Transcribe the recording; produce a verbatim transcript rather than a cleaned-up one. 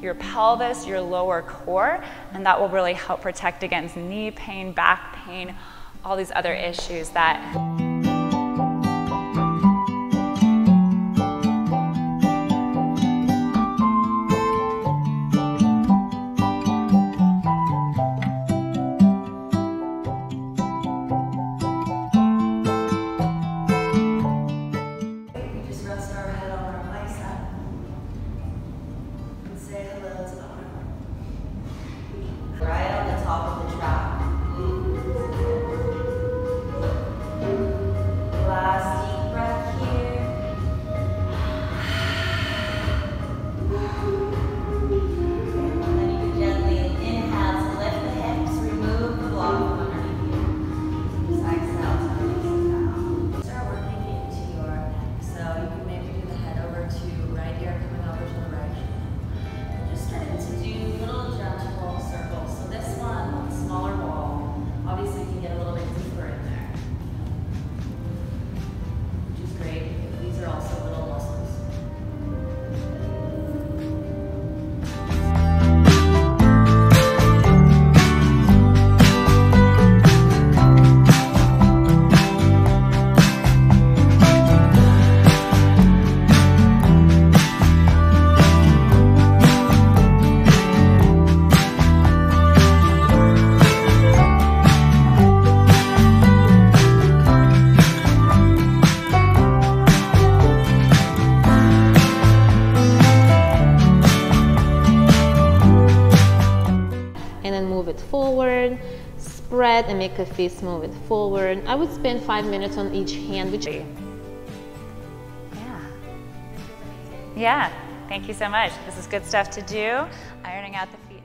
your pelvis, your lower core, and that will really help protect against knee pain, back pain, all these other issues that right on the top of the track. Last deep breath here. And then you can gently inhale to lift the hips, remove the block from underneath you. Just exhale to release it down. Start working into your neck. So you can maybe do the head over to right ear, coming over to the right shoulder. And just starting to do little gentle circles. So this one, smaller ball, obviously you can get a little bit deeper in there, which is great because these are also little muscles. Move it forward, spread and make a fist, move it forward. I would spend five minutes on each hand, which yeah. Yeah, thank you so much. This is good stuff to do. Ironing out the feet.